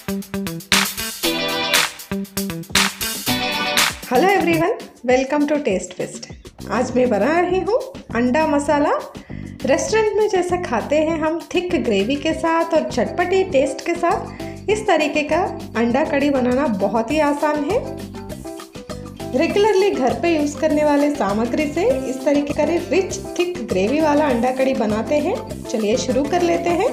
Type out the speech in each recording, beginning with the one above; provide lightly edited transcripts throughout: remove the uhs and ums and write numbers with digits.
Hello everyone, welcome to Taste Fest. आज मैं बना रही हूँ अंडा मसाला। रेस्टोरेंट में जैसे खाते हैं हम थिक ग्रेवी के साथ और चटपटी टेस्ट के साथ, इस तरीके का अंडा कड़ी बनाना बहुत ही आसान है। रेगुलरली घर पे यूज़ करने वाले सामग्री से इस तरीके का रिच थिक ग्रेवी वाला अंडा कड़ी बनाते हैं। चलिए शुरू कर लेते हैं।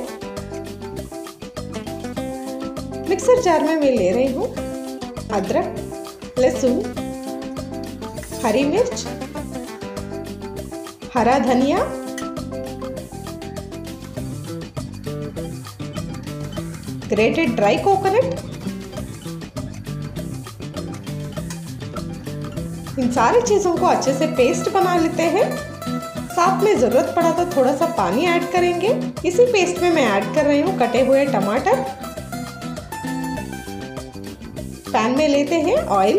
मिक्सर जार में मैं ले रही हूँ अदरक, लहसुन, हरी मिर्च, हरा धनिया, ग्रेटेड ड्राई कोकोनट। इन सारी चीज़ों को अच्छे से पेस्ट बना लेते हैं। साथ में ज़रूरत पड़ा तो थोड़ा सा पानी ऐड करेंगे। इसी पेस्ट में मैं ऐड कर रही हूँ कटे हुए टमाटर। पैन में लेते हैं ऑयल,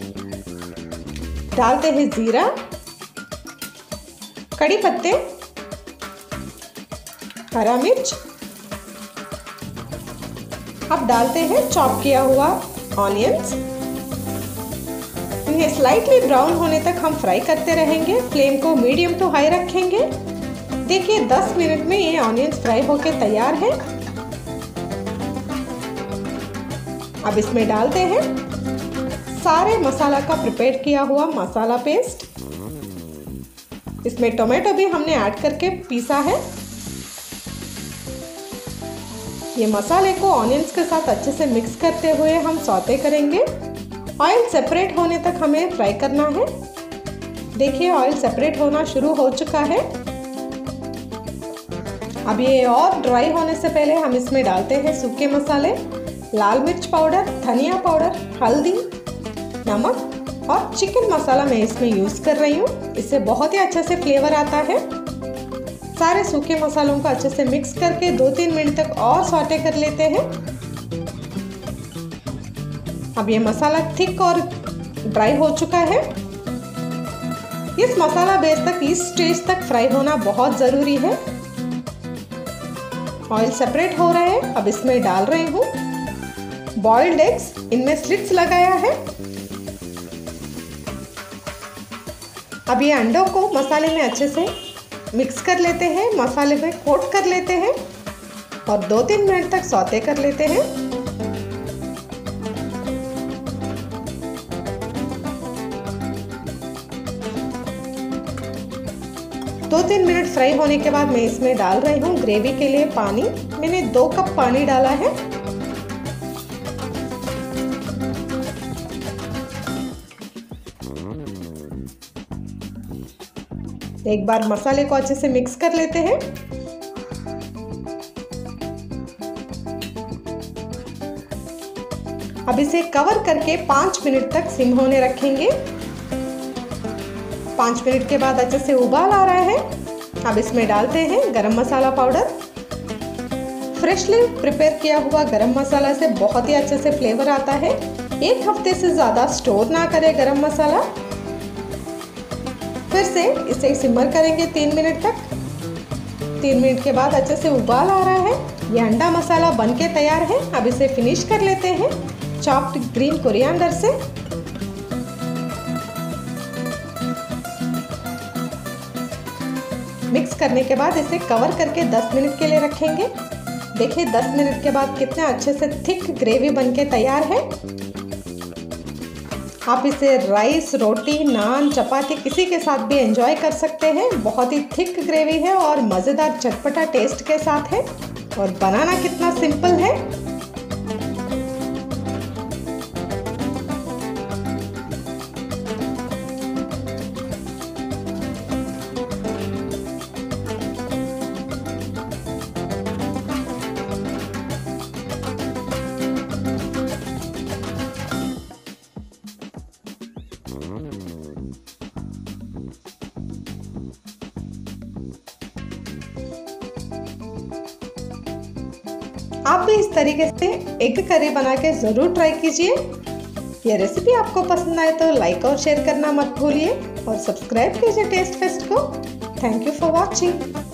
डालते हैं जीरा, कड़ी पत्ते, हरा मिर्च। अब डालते हैं चॉप किया हुआ ऑनियंस। इन्हें स्लाइटली ब्राउन होने तक हम फ्राई करते रहेंगे। फ्लेम को मीडियम टू हाई रखेंगे। देखिए 10 मिनट में ये ऑनियंस फ्राई होकर तैयार है। अब इसमें डालते हैं सारे मसाला का प्रिपेयर किया हुआ मसाला पेस्ट। इसमें टोमेटो भी हमने ऐड करके पीसा है। ये मसाले को ऑनियंस के साथ अच्छे से मिक्स करते हुए हम सौते करेंगे। ऑयल सेपरेट होने तक हमें फ्राई करना है। देखिए ऑयल सेपरेट होना शुरू हो चुका है। अब ये और ड्राई होने से पहले हम इसमें डालते हैं सूखे मसाले, लाल मिर्च पाउडर, धनिया पाउडर, हल्दी, नमक और चिकन मसाला मैं इसमें यूज़ कर रही हूँ। इससे बहुत ही अच्छे से फ्लेवर आता है। सारे सूखे मसालों को अच्छे से मिक्स करके 2-3 मिनट तक और सौटे कर लेते हैं। अब ये मसाला थिक और ड्राई हो चुका है। इस मसाला बेस तक, इस स्टेज तक फ्राई होना बहुत ज़रूरी है। ऑयल सेपरेट हो रहा है। अब इसमें डाल रही हूँ बॉइल्ड एग्स। इनमें स्लिट्स लगाया है। अब ये अंडों को मसाले में अच्छे से मिक्स कर लेते हैं, मसाले में कोट कर लेते हैं और 2-3 मिनट तक सौते कर लेते हैं। दो 3 मिनट फ्राई होने के बाद मैं इसमें डाल रही हूँ ग्रेवी के लिए पानी। मैंने 2 कप पानी डाला है। एक बार मसाले को अच्छे से मिक्स कर लेते हैं। अब इसे कवर करके 5 मिनट तक सिम होने रखेंगे। 5 मिनट के बाद अच्छे से उबाल आ रहा है। अब इसमें डालते हैं गरम मसाला पाउडर। फ्रेशली प्रिपेयर किया हुआ गरम मसाला से बहुत ही अच्छे से फ्लेवर आता है। 1 हफ्ते से ज़्यादा स्टोर ना करें गरम मसाला। फिर से इसे सिमर करेंगे 3 मिनट तक। 3 मिनट के बाद अच्छे से उबाल आ रहा है। ये अंडा मसाला बनके तैयार है। अब इसे फिनिश कर लेते हैं चॉप्ड ग्रीन कोरिएंडर से। मिक्स करने के बाद इसे कवर करके 10 मिनट के लिए रखेंगे। देखिए 10 मिनट के बाद कितने अच्छे से थिक ग्रेवी बनके तैयार है। आप इसे राइस, रोटी, नान, चपाती किसी के साथ भी एंजॉय कर सकते हैं। बहुत ही थिक ग्रेवी है और मज़ेदार चटपटा टेस्ट के साथ है। और बनाना कितना सिंपल है। आप भी इस तरीके से एग करी बना के ज़रूर ट्राई कीजिए। ये रेसिपी आपको पसंद आए तो लाइक और शेयर करना मत भूलिए और सब्सक्राइब कीजिए टेस्ट फेस्ट को। Thank you for watching.